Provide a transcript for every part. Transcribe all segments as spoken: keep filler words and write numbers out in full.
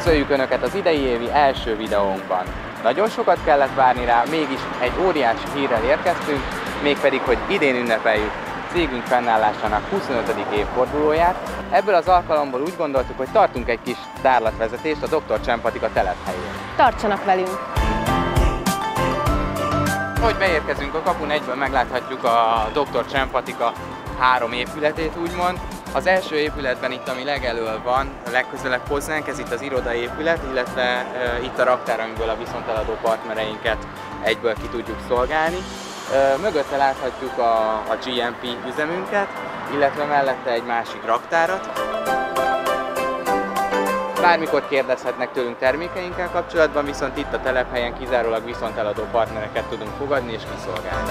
Üdvözöljük Önöket az idei évi első videónkban. Nagyon sokat kellett várni rá, mégis egy óriási hírrel érkeztünk, mégpedig, hogy idén ünnepeljük cégünk fennállásának huszonötödik évfordulóját. Ebből az alkalomból úgy gondoltuk, hogy tartunk egy kis tárlatvezetést a doktor Csempatika telephelyén. Tartsanak velünk! Ahogy beérkezünk a kapun, egyből megláthatjuk a doktor Csempatika három épületét, úgymond. Az első épületben itt, ami legelől van, legközelebb hozzánk, ez itt az irodaépület, illetve e, itt a raktár, amiből a viszonteladó partnereinket egyből ki tudjuk szolgálni. E, mögötte láthatjuk a, a gé em pé üzemünket, illetve mellette egy másik raktárat. Bármikor kérdezhetnek tőlünk termékeinkkel kapcsolatban, viszont itt a telephelyen kizárólag viszonteladó partnereket tudunk fogadni és kiszolgálni.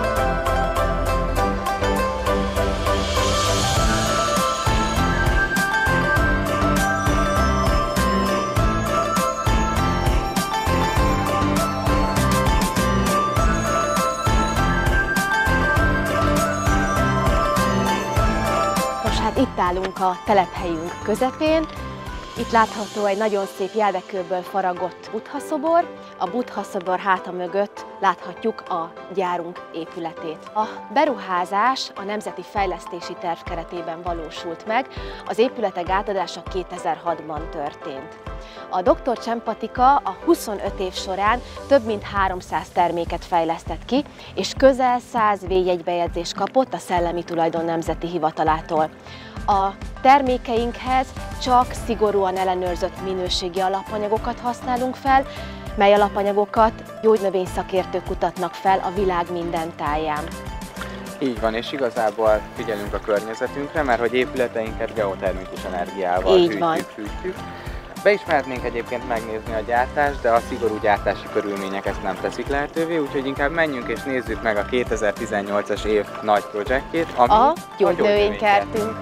Itt állunk a telephelyünk közepén. Itt látható egy nagyon szép jelvekőből faragott Buddha-szobor. A Buddha-szobor háta mögött láthatjuk a gyárunk épületét. A beruházás a Nemzeti Fejlesztési Terv keretében valósult meg, az épületek átadása kétezer-hatban történt. A doktor Csempatika a huszonöt év során több mint háromszáz terméket fejlesztett ki, és közel száz védjegybejegyzést kapott a Szellemi Tulajdon Nemzeti Hivatalától. A termékeinkhez csak szigorúan ellenőrzött minőségi alapanyagokat használunk fel, mely alapanyagokat gyógynövényszakértők kutatnak fel a világ minden táján. Így van, és igazából figyelünk a környezetünkre, mert hogy épületeinket geotermikus energiával Így hűtjük, van. hűtjük. Be is mehetnénk egyébként megnézni a gyártást, de a szigorú gyártási körülmények ezt nem teszik lehetővé, úgyhogy inkább menjünk és nézzük meg a kétezer-tizennyolcas év nagy projektjét, ami a gyógynövénykertünk.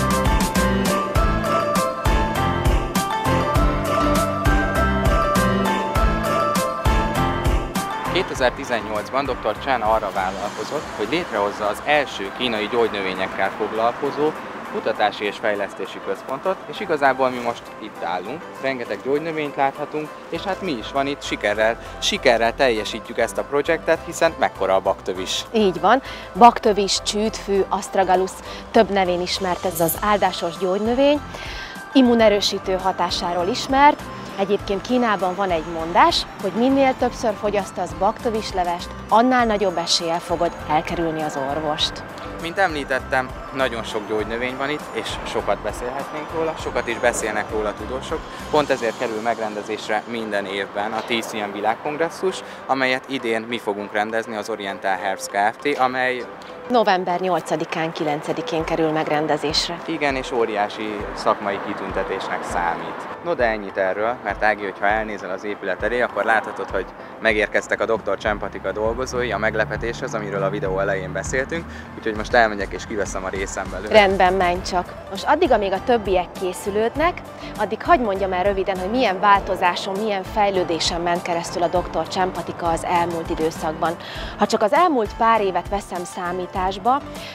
kétezer-tizennyolcban doktor Chan arra vállalkozott, hogy létrehozza az első kínai gyógynövényekkel foglalkozó kutatási és fejlesztési központot, és igazából mi most itt állunk, rengeteg gyógynövényt láthatunk, és hát mi is van itt, sikerrel, sikerrel teljesítjük ezt a projektet, hiszen mekkora a baktövis. Így van, baktövis, csűtfű, astragalus, több nevén ismert ez az áldásos gyógynövény, immunerősítő hatásáról ismert. Egyébként Kínában van egy mondás, hogy minél többször fogyasztasz baktövislevest, annál nagyobb eséllyel fogod elkerülni az orvost. Mint említettem, nagyon sok gyógynövény van itt, és sokat beszélhetnénk róla, sokat is beszélnek róla tudósok. Pont ezért kerül megrendezésre minden évben a té cé em világkongresszus, amelyet idén mi fogunk rendezni, az Oriental Herbs Kft., amely november nyolcadikán, kilencedikén kerül megrendezésre. Igen, és óriási szakmai kitüntetésnek számít. No, de ennyit erről, mert Ági, hogyha elnézel az épület elé, akkor láthatod, hogy megérkeztek a doktor Csempatika dolgozói a meglepetéshez, amiről a videó elején beszéltünk, úgyhogy most elmegyek és kiveszem a részem belőle. Rendben, menj csak. Most addig, amíg a többiek készülődnek, addig hagyd mondjam el röviden, hogy milyen változáson, milyen fejlődésen ment keresztül a doktor Csempatika az elmúlt időszakban. Ha csak az elmúlt pár évet veszem számításba,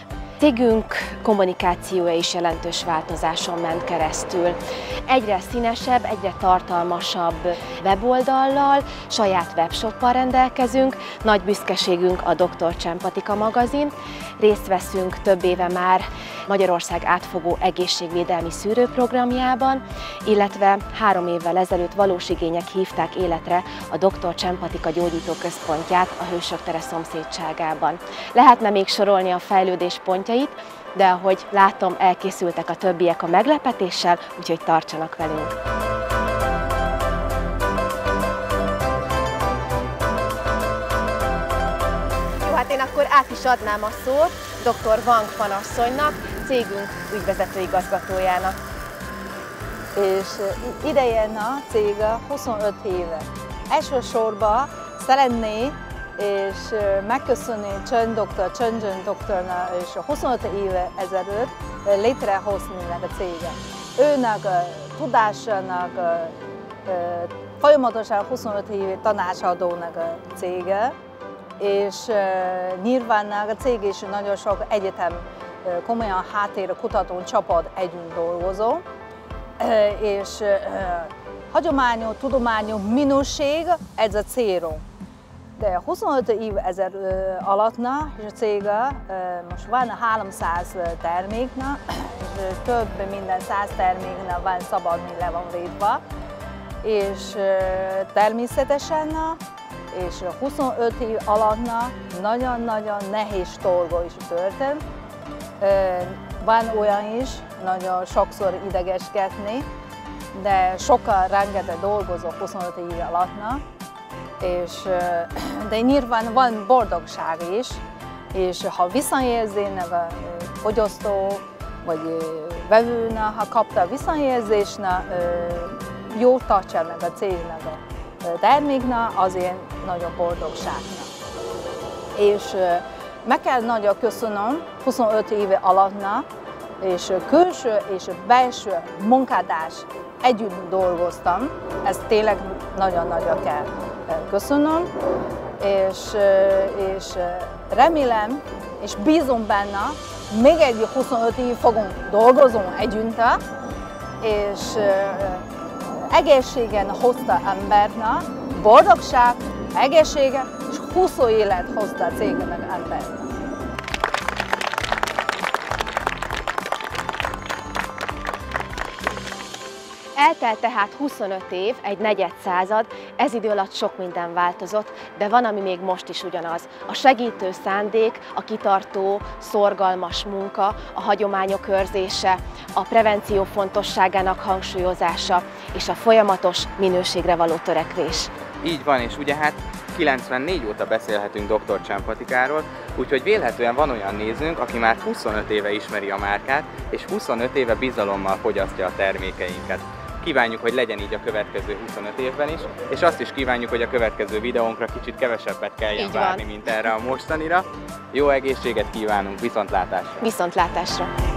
cégünk kommunikációja is jelentős változáson ment keresztül. Egyre színesebb, egyre tartalmasabb weboldallal, saját webshoppal rendelkezünk, nagy büszkeségünk a doktor Csempatika magazin. Részt veszünk több éve már Magyarország átfogó egészségvédelmi szűrőprogramjában, illetve három évvel ezelőtt valós igények hívták életre a doktor Csempatika gyógyítóközpontját a Hősök tere szomszédságában. Lehetne még sorolni a fejlődés pontjait, de ahogy látom, elkészültek a többiek a meglepetéssel, úgyhogy tartsanak velünk! Jó, hát én akkor át is adnám a szót doktor Wang Fan asszonynak, cégünk ügyvezető igazgatójának. És idején a cég huszonöt éve. Elsősorban szeretné és megköszönni Chen doktor, Chen Zhen doktornak és huszonöt éve ezelőtt létrehozni a céget. Őnek tudásának folyamatosan huszonöt éve tanácsadónak a cége, és nyilván a cég is nagyon sok egyetem komolyan háttér kutató csapat együtt dolgozó, és hagyományos, tudományos minőség, ez a célunk. De huszonöt év ezer alattna, és a cége most van háromszáz termékna, és több minden száz termékna van szabadni le van védve, és természetesen, és huszonöt év alattna nagyon-nagyon nehéz dolga is történt. Van olyan is, nagyon sokszor idegeskedni, de sokkal rengeteg dolgozok huszonöt év alattna, és, de nyilván van boldogság is, és ha visszajelzének a fogyasztó vagy vevőnek, ha kapta a visszajelzésnek, jó tartja meg a cégnek a terméknek, azért nagyon boldogságnak. És meg kell nagyon köszönöm huszonöt éve alattna, és külső és belső munkatárs együtt dolgoztam, ezt tényleg nagyon-nagyon kell köszönöm, és, és remélem, és bízom benne, még egy huszonöt év fogunk dolgozni együtt, és egészségen hozta embernek, boldogság, egészséget, és hosszú élet hozta a cégnek embernek. Eltelt tehát huszonöt év, egy negyed század, ez idő alatt sok minden változott, de van, ami még most is ugyanaz. A segítő szándék, a kitartó, szorgalmas munka, a hagyományok őrzése, a prevenció fontosságának hangsúlyozása és a folyamatos minőségre való törekvés. Így van, és ugye hát kilencvennégy óta beszélhetünk doktor Csempatikáról, úgyhogy vélhetően van olyan nézőnk, aki már huszonöt éve ismeri a márkát, és huszonöt éve bizalommal fogyasztja a termékeinket. Kívánjuk, hogy legyen így a következő huszonöt évben is, és azt is kívánjuk, hogy a következő videónkra kicsit kevesebbet kelljen várni, mint erre a mostanira. Jó egészséget kívánunk, viszontlátásra! Viszontlátásra!